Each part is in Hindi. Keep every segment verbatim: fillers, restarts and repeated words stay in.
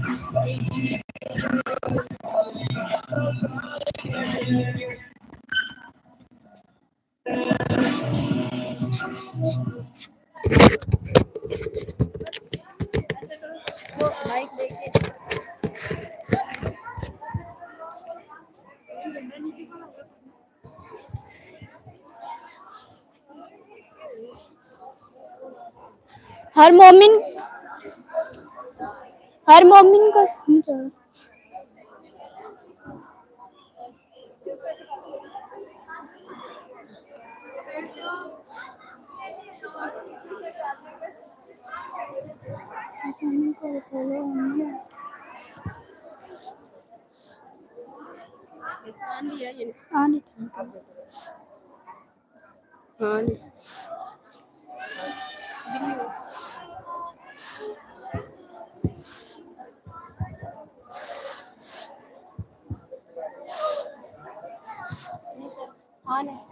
माइक लेके हर मोमिन हर मोमिन का हाँ नहीं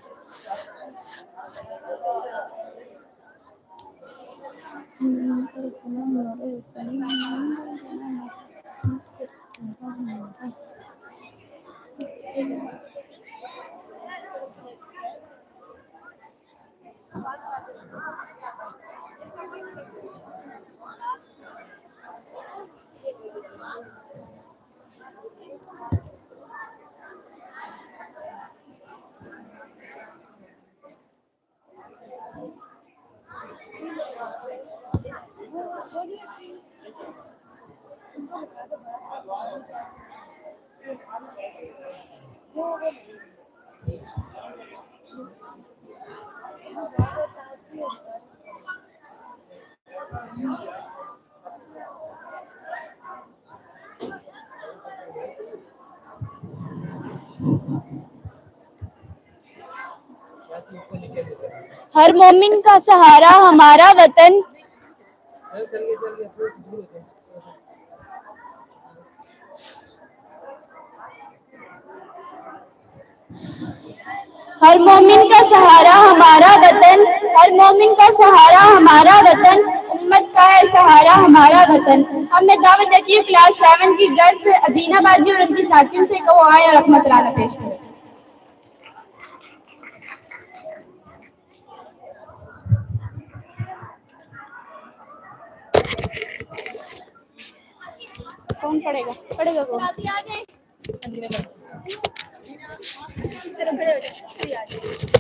हर मोमिन का सहारा हमारा वतन। हर मोमिन का सहारा हमारा वतन, हर मोमिन का सहारा हमारा वतन, उम्मत का है सहारा हमारा वतन। अब मैं दावत देती हूँ क्लास सेवन की गर्ल्स अदीना बाजी और उनकी साथियों से को आए और अपना तराना पेश करें। कौन पढ़ेगा? पढ़ेगा कौन? इस तरह खड़े हो जाओ।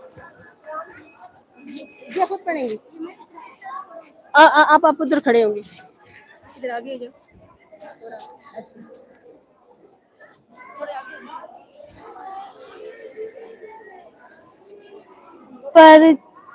क्या खुद पढ़ेंगी? आ, आ, आप आप उधर खड़े होंगे, इधर आगे जाओ। पर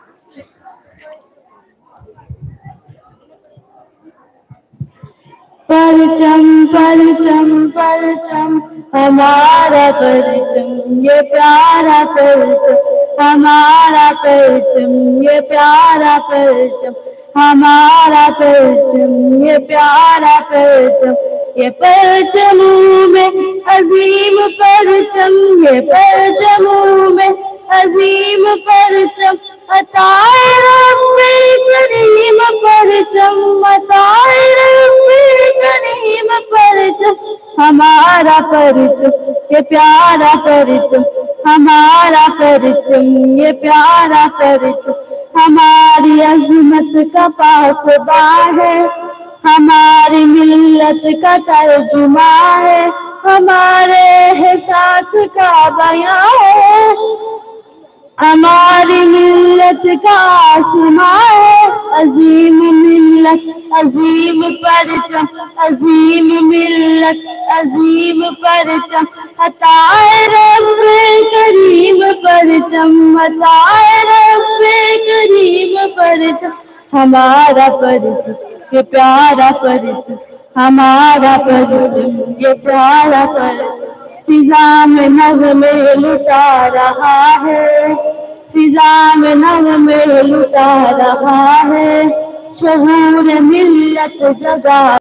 परचम परचम परचम हमारा परचम ये प्यारा परचम, हमारा परचम ये प्यारा परचम, हमारा परचम ये प्यारा परचम। ये परचमों में अजीम परचम, ये परचमों में अजीम परचम, अताए रब्बे करीम परचम, अताए रब्बे करीम परचम, हमारा परचम ये प्यारा परचम, हमारा परचम ये प्यारा परचम। हमारी अजमत का पासबा है, हमारी मिल्लत का तर्जुमा है, हमारे एहसास का बयां है, हमारी मिल्लत का आसमां है। अजीम मिल्लत अजीम परचम, अजीम मिल्लत अजीम परचम, अताए रब्बे करीम परचम, अताए रब्बे करीम परचम, हमारा परचम ये प्यारा परचम, हमारा परचम ये प्यारा परचम। फिजा में नग़्मे लुटा रहा है, फिजा में नग़्मे लुटा रहा है, शहूर मिल्लत जगा